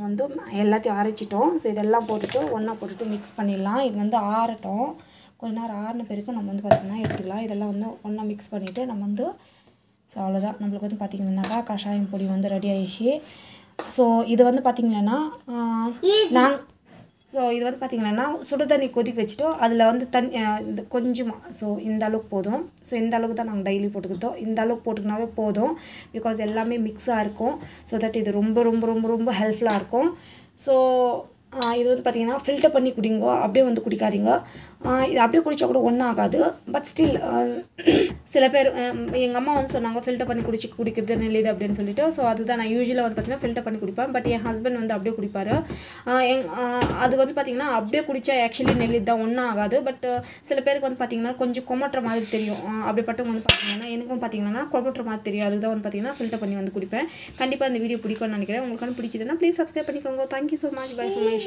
வந்து எல்லாத்தையும் அரைச்சிட்டோம். ஸோ இதெல்லாம் போட்டுட்டு ஒன்றா போட்டுட்டு மிக்ஸ் பண்ணிடலாம். இது வந்து ஆறட்டும். கொஞ்ச நேரம் ஆறின பிறகு நம்ம வந்து பார்த்திங்கன்னா எடுத்துக்கலாம். இதெல்லாம் வந்து ஒன்றா மிக்ஸ் பண்ணிவிட்டு நம்ம வந்து ஸோ அவ்வளோதான். நம்மளுக்கு வந்து பார்த்திங்கன்னாக்கா கஷாயம் பொடி வந்து ரெடி ஆகிடுச்சு. ஸோ இது வந்து பார்த்திங்கன்னா இது வந்து பார்த்திங்கன்னா சுடு தண்ணி கொதிக்க வச்சுட்டோ அதில் வந்து இந்த கொஞ்சமாக ஸோ இந்த அளவுக்கு போதும். ஸோ இந்த அளவுக்கு தான் நாங்கள் டெய்லி போட்டுக்கிட்டோம். இந்த அளவுக்கு போட்டுக்கினாவே போதும். பிகாஸ் எல்லாமே மிக்ஸாக இருக்கும். ஸோ தட் இது ரொம்ப ரொம்ப ரொம்ப ரொம்ப ஹெல்ப்ஃபுல்லாக இருக்கும். ஸோ இது வந்து பார்த்திங்கன்னா ஃபில்டர் பண்ணி குடிங்கோ, அப்படியே வந்து குடிக்காதீங்க. இது அப்படியே குடித்தா கூட ஒன்றும் ஆகாது. பட் ஸ்டில் சில பேர் எங்கள் அம்மா வந்து சொன்னாங்க ஃபில்டர் பண்ணி குடிக்கிறது நல்லது அப்படின்னு சொல்லிட்டு. ஸோ அதுதான் நான் யூஸ்வலாக வந்து பார்த்திங்கன்னா ஃபில்டர் பண்ணி குடிப்பேன். பட் என் ஹஸ்பண்ட் வந்து அப்படியே குடிப்பார். அது வந்து பார்த்திங்கன்னா அப்படியே குடித்தா ஆக்சுவலி நல்லது தான், ஒன்றும் ஆகாது. பட் சில பேருக்கு வந்து பார்த்திங்கன்னா கொஞ்சம் கொமட்டுற மாதிரி தெரியும். அப்படிப்பட்டவங்க வந்து பார்த்திங்கன்னா எனக்கும் பார்த்திங்கன்னா கொமட்டுற மாதிரி தெரியும். அதுதான் வந்து பார்த்திங்கன்னா ஃபில்டர் பண்ணி வந்து குடிப்பேன். கண்டிப்பாக இந்த வீடியோ பிடிக்கும்னு நினைக்கிறேன். உங்களுக்கு பிடிச்சதுன்னா ப்ளீஸ் சப்ஸ்கிரைப் பண்ணிக்கோங்க. Thank you so much. Bye for my